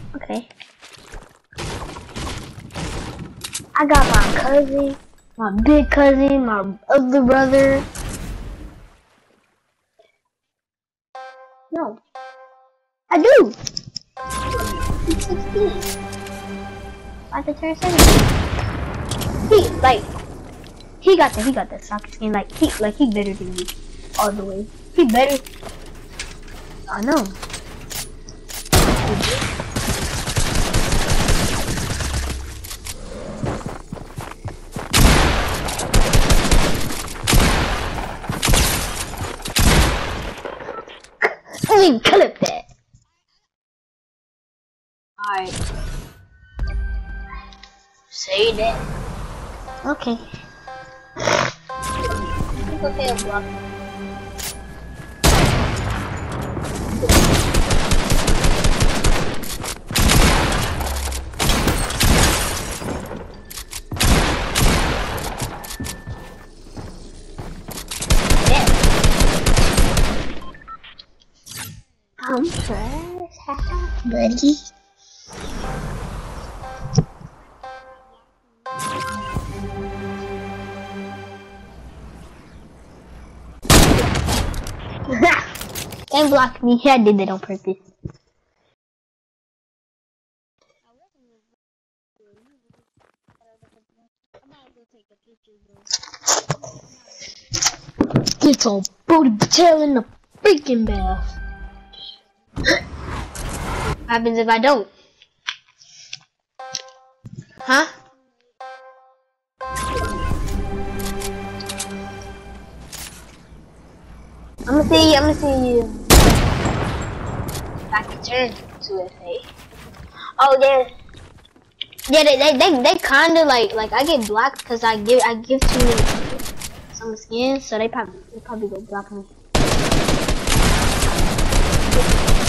Okay. I got my cousin, my big cousin, my other brother. No. I do. He's 16. About to turn 17. He got the soccer skin. He better than me. All the way. He better. I know. Let me clip that. Alright. Say that. Okay. It's okay, I'm blocking. I'm trash, buddy. Can't block me. I did that on purpose. Get your booty tail in the freaking bath. What happens if I don't? Huh? I'm gonna see you. I can turn to it, hey. Oh yeah. Yeah, they kinda like I get blocked because I give too many some skins, so they probably go block me.